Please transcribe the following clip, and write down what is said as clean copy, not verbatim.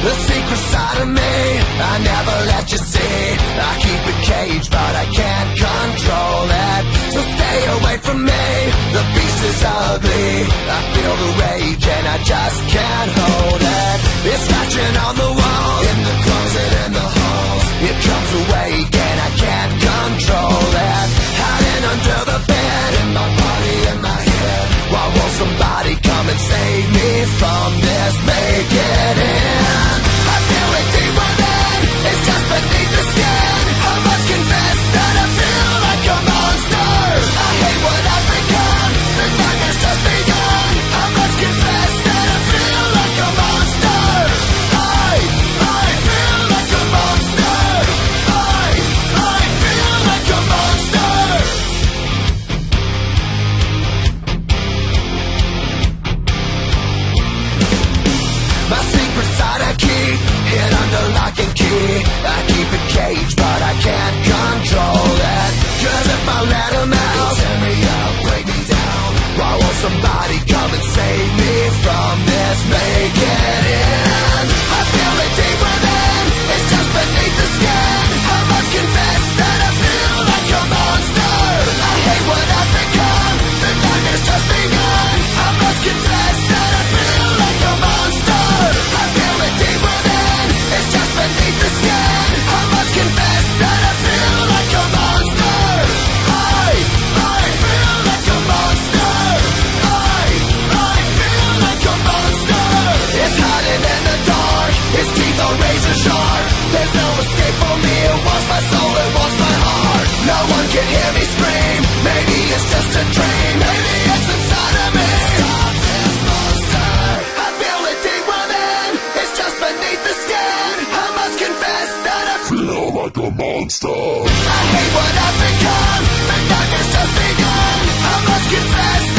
The secret side of me I never let you see. I keep it caged but I can't control it. So stay away from me, the beast is ugly. I feel the rage and I just can't hold it. It's scratching on the walls, in the closet, in the halls. It comes awake and I can't control it. Hiding under the bed, in my body, in my head. Why won't somebody come and save me from this? Make it in. I feel it deep within, it's just beneath the skin. I must confess that I feel like a monster. I hate what I've become, the nightmare's just begun. I must confess that I feel like a monster. I feel like a monster. I feel like a monster. My secret side I keep hid under lock and key. I keep it caged but I can't control it. Cause if I let him out, tear me up, break me down. Why won't somebody come and save me from this? Make it in. I feel it deep within, it's just beneath the skin. I must confess that I feel like a monster. I hate what I've become, the nightmare's just begun. I must confess that I feel like a monster. I feel it deep within, it's just beneath the skin. I must confess that I feel like a monster. I feel like a monster. I feel like a monster. It's hiding in the dark, its teeth are razor sharp. There's no escape for me, it wants my soul, it wants my heart. No one can hear me scream, maybe it's just a dream. Maybe it's inside of me. Stop this monster. I feel it deep within, it's just beneath the skin. I must confess that I feel like a monster. I hate what I've become, the nightmare's just begun. I must confess